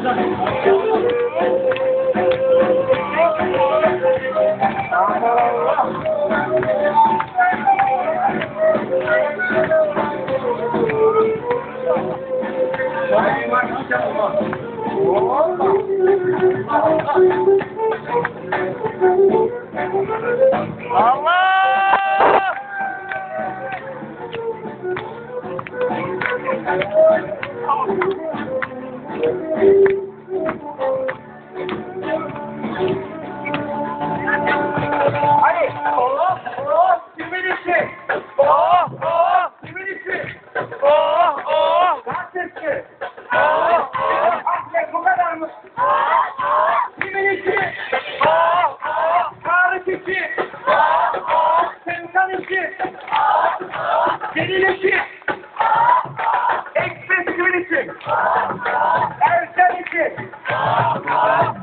Hadi. Oh, oh, kimin işi? Oh, oh, kimin işi? Oh, oh, gazeteci. Oh, oh, ahlen bu kadar mı? Kimin işi? Oh, oh, tarih işi. Oh, oh, sensan işi. Senin işi. Ekspres kimin işi? Ersen işi.